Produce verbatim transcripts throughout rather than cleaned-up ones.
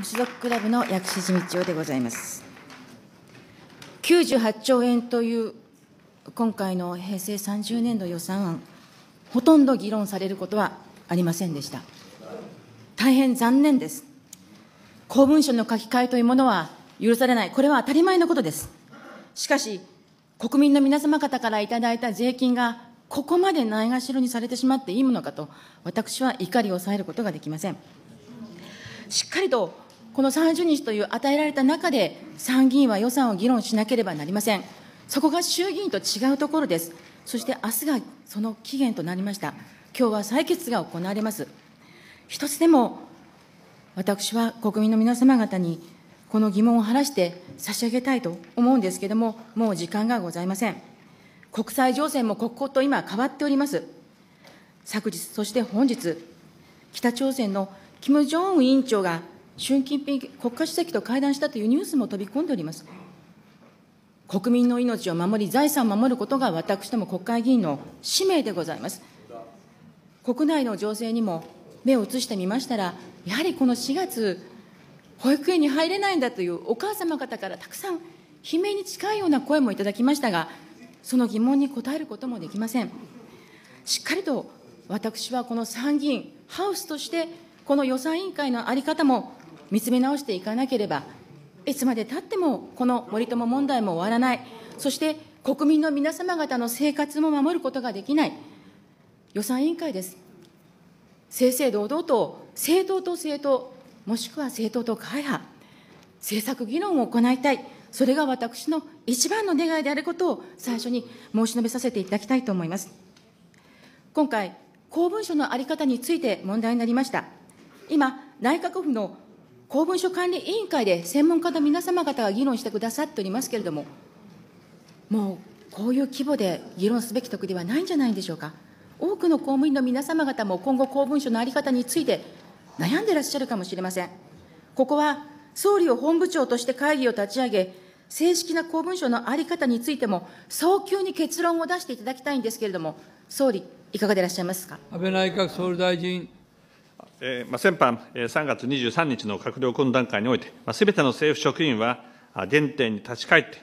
無所属クラブの薬師寺道夫でございます。きゅうじゅうはちちょうえんという今回のへいせいさんじゅうねんど予算案、ほとんど議論されることはありませんでした。大変残念です。公文書の書き換えというものは許されない、これは当たり前のことです。しかし、国民の皆様方からいただいた税金がここまでないがしろにされてしまっていいものかと、私は怒りを抑えることができません。しっかりとこのさんじゅうにちという与えられた中で、参議院は予算を議論しなければなりません。そこが衆議院と違うところです。そして明日がその期限となりました。今日は採決が行われます。一つでも私は国民の皆様方にこの疑問を晴らして差し上げたいと思うんですけれども、もう時間がございません。国際情勢も刻々と今変わっております。昨日、そして本日、北朝鮮のキム・ジョンウン委員長が習近平国家主席と会談したというニュースも飛び込んでおります。国民の命を守り、財産を守ることが私ども国会議員の使命でございます。国内の情勢にも目を移してみましたら、やはりこのしがつ、保育園に入れないんだというお母様方からたくさん悲鳴に近いような声もいただきましたが、その疑問に答えることもできません。しっかりと私はこの参議院、ハウスとして、この予算委員会の在り方も見つめ直していかなければ、いつまでたってもこの森友問題も終わらない、そして国民の皆様方の生活も守ることができない、予算委員会です。正々堂々と政党と政党、もしくは政党と会派、政策議論を行いたい、それが私の一番の願いであることを最初に申し述べさせていただきたいと思います。今回、公文書の在り方について問題になりました。今、内閣府の公文書管理委員会で専門家の皆様方が議論してくださっておりますけれども、もうこういう規模で議論すべき時ではないんじゃないんでしょうか。多くの公務員の皆様方も今後、公文書の在り方について悩んでいらっしゃるかもしれません。ここは総理を本部長として会議を立ち上げ、正式な公文書の在り方についても早急に結論を出していただきたいんですけれども、総理、いかがでいらっしゃいますか。 安倍内閣総理大臣。 えーまあ、先般、さんがつにじゅうさんにちの閣僚懇談会において、すべての政府職員は原点に立ち返って、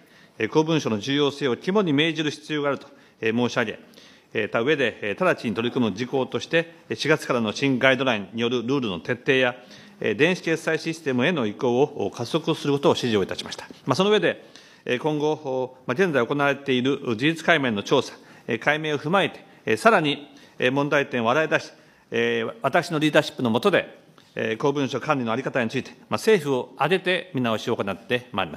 公文書の重要性を肝に銘じる必要があると申し上げた上で、直ちに取り組む事項として、しがつからの新ガイドラインによるルールの徹底や、電子決済システムへの移行を加速することを指示をいたしました。まあ、その上で、今後、現在行われている事実解明の調査、解明を踏まえて、さらに問題点を洗い出し、私のリーダーシップの下で、公文書管理の在り方について、政府を挙げて見直しを行ってまいります。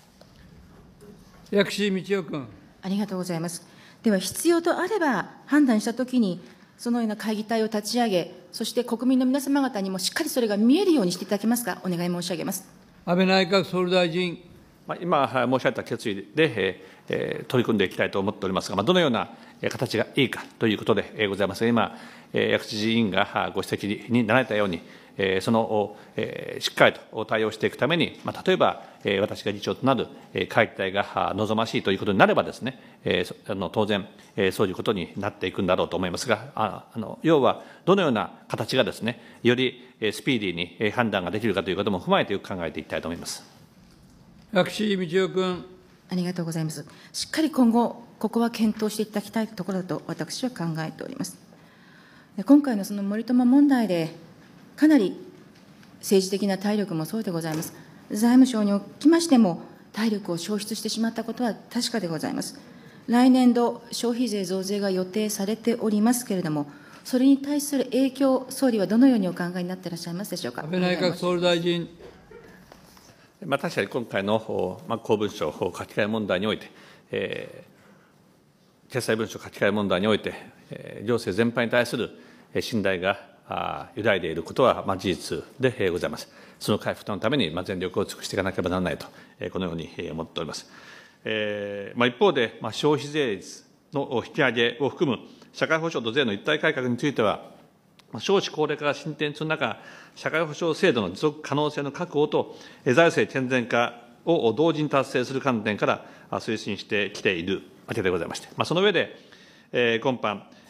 薬師道夫君。 ありがとうございます。では、必要とあれば判断したときに、そのような会議体を立ち上げ、そして国民の皆様方にもしっかりそれが見えるようにしていただけますか、お願い申し上げます。 安倍内閣総理大臣。 今申し上げた決意で、えー、取り組んでいきたいと思っておりますが、まあ、どのような形がいいかということでございますが、今、薬師寺委員がご指摘になられたように、その、えー、しっかりと対応していくために、まあ、例えば、私が議長となる会議体が望ましいということになればですね、えー、あの当然、そういうことになっていくんだろうと思いますが、ああの要は、どのような形がですね、よりスピーディーに判断ができるかということも踏まえてよく考えていきたいと思います。 薬師道夫君。 ありがとうございます。しっかり今後、ここは検討していただきたいところだと私は考えております。今回のその森友問題で、かなり政治的な体力もそうでございます。財務省におきましても、体力を消失してしまったことは確かでございます。来年度、消費税増税が予定されておりますけれども、それに対する影響、総理はどのようにお考えになっていらっしゃいますでしょうか。 安倍内閣総理大臣。 まあ、確かに今回の、まあ、公文書書き換え問題において、えー、決裁文書書き換え問題において、えー、行政全般に対する信頼があ揺らいでいることは、まあ、事実でございます。その回復のために、まあ、全力を尽くしていかなければならないと、えー、このように思っております。えーまあ、一方で、まあ、消費税率の引き上げを含む社会保障と税の一体改革については、少子高齢化が進展する中、社会保障制度の持続可能性の確保と財政健全化を同時に達成する観点から推進してきているわけでございまして、その上で、今般、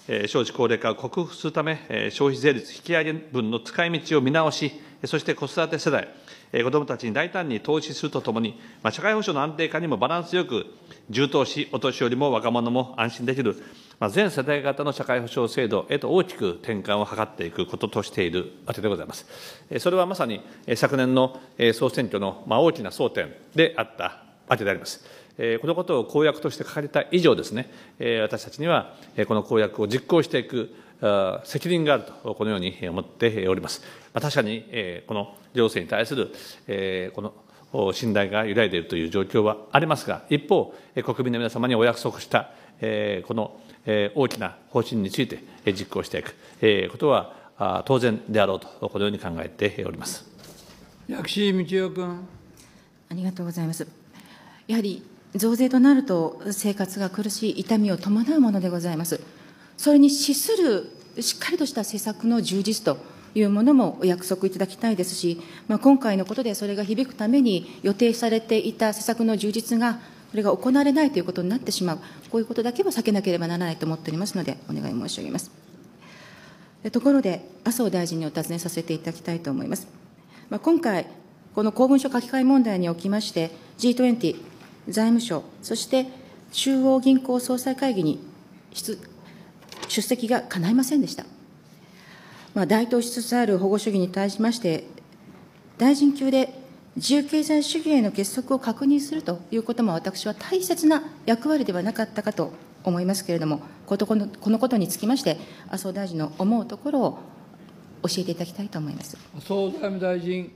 えー少子高齢化を克服するため、えー消費税率引き上げ分の使い道を見直し、そして子育て世代、えー子どもたちに大胆に投資するとともに、まあ、社会保障の安定化にもバランスよく、重投資、お年寄りも若者も安心できる、まあ、全世代型の社会保障制度へと大きく転換を図っていくこととしているわけでございます。それはまさに昨年の総選挙の大きな争点であったわけであります。このことを公約として掲げた以上ですね、私たちにはこの公約を実行していく責任があると、このように思っております。確かにこの行政に対するこの信頼が揺らいでいるという状況はありますが、一方、国民の皆様にお約束したこの大きな方針について実行していくことは当然であろうと、このように考えております。 薬師道夫君。 ありがとうございます。やはり増税となると、生活が苦しい痛みを伴うものでございます。それに資するしっかりとした施策の充実というものもお約束いただきたいですし、まあ、今回のことでそれが響くために予定されていた施策の充実が、これが行われないということになってしまう、こういうことだけは避けなければならないと思っておりますので、お願い申し上げます。ところで、麻生大臣にお尋ねさせていただきたいと思います。まあ、今回、この公文書書き換え問題におきまして、ジートゥエンティ、財務省、そして中央銀行総裁会議に出出席がかないませんでした。まあ、台頭しつつある保護主義に対しまして、大臣級で自由経済主義への結束を確認するということも、私は大切な役割ではなかったかと思いますけれども、ことこのこのことにつきまして、麻生大臣の思うところを教えていただきたいと思います。 麻生財務大臣。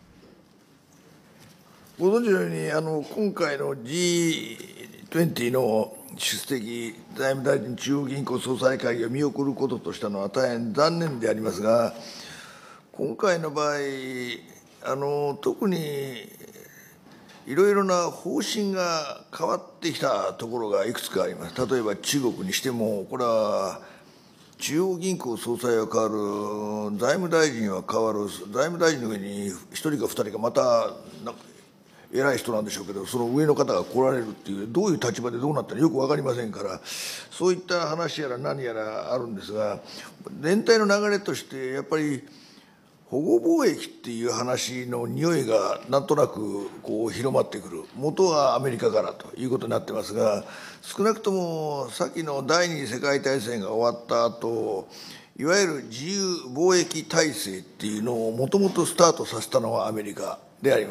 ご存知のように、あの今回の ジートゥエンティ の出席、財務大臣、中央銀行総裁会議を見送ることとしたのは大変残念でありますが、今回の場合、あの特にいろいろな方針が変わってきたところがいくつかあります。例えば中国にしても、これは中央銀行総裁は変わる、財務大臣は変わる、財務大臣の上にひとりかふたりか、またなんか偉い人なんでしょうけど、その上の方が来られるっていう、どういう立場でどうなったらよく分かりませんから、そういった話やら何やらあるんですが、全体の流れとして、やっぱり保護貿易っていう話の匂いがなんとなくこう広まってくる、元はアメリカからということになってますが、少なくとも先の第二次世界大戦が終わった後、いわゆる自由貿易体制っていうのをもともとスタートさせたのはアメリカであります。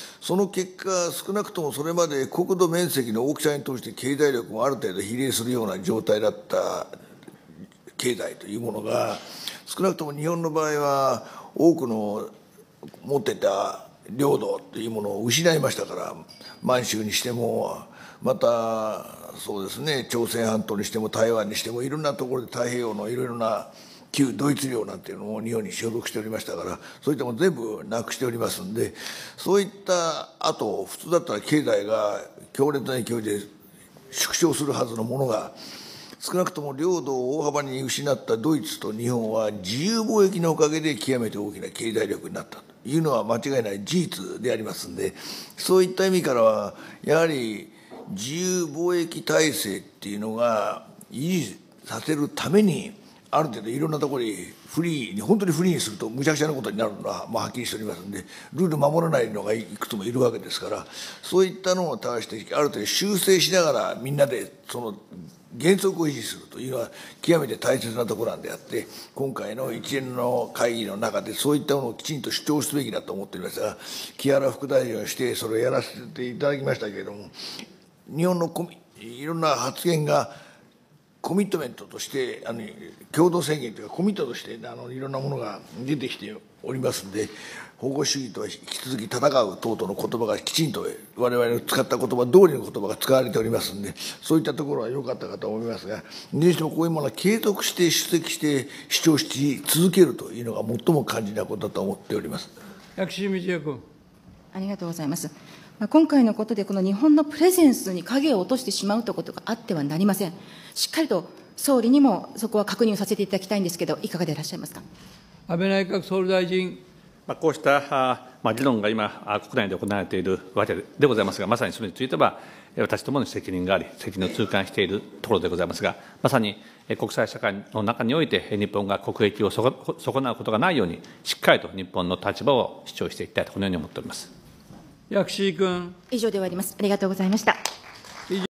その結果、少なくともそれまで国土面積の大きさに通して経済力もある程度比例するような状態だった経済というものが、少なくとも日本の場合は多くの持ってた領土というものを失いましたから、満州にしても、またそうですね、朝鮮半島にしても台湾にしても、いろんなところで太平洋のいろいろな旧ドイツ領なんていうのも日本に所属しておりましたから、そういったもの全部なくしておりますんで、そういったあと、普通だったら経済が強烈な勢いで縮小するはずのものが、少なくとも領土を大幅に失ったドイツと日本は自由貿易のおかげで極めて大きな経済力になったというのは間違いない事実でありますんで、そういった意味からはやはり自由貿易体制っていうのが維持させるために、ある程度いろんなところにフリーに、本当にフリーにするとむちゃくちゃなことになるのは、まあ、はっきりしておりますんで、ルール守らないのがいくつもいるわけですから、そういったのを対してある程度修正しながらみんなでその原則を維持するというのは極めて大切なところなんであって、今回の一連の会議の中でそういったものをきちんと主張すべきだと思っておりますが、木原副大臣をしてそれをやらせていただきましたけれども、日本のコミいろんな発言がコミットメントとして、あの共同宣言というかコミットとしてあのいろんなものが出てきておりますので、保護主義とは引き続き戦う等々の言葉がきちんと我々の使った言葉通りの言葉が使われておりますので、そういったところは良かったかと思いますが、いずれにしてもこういうものは継続して出席して主張し続けるというのが最も肝心なことだと思っております。 薬師道夫君。 ありがとうございます。今回のことで、この日本のプレゼンスに影を落としてしまうということがあってはなりません。しっかりと総理にもそこは確認をさせていただきたいんですけど、いかがでいらっしゃいますか。 安倍内閣総理大臣。 こうしたまあ、議論が今、国内で行われているわけでございますが、まさにそれについては、私どもに責任があり、責任を痛感しているところでございますが、まさに国際社会の中において、日本が国益を損なうことがないように、しっかりと日本の立場を主張していきたいと、このように思っております。 薬師君。 以上で終わります。ありがとうございました。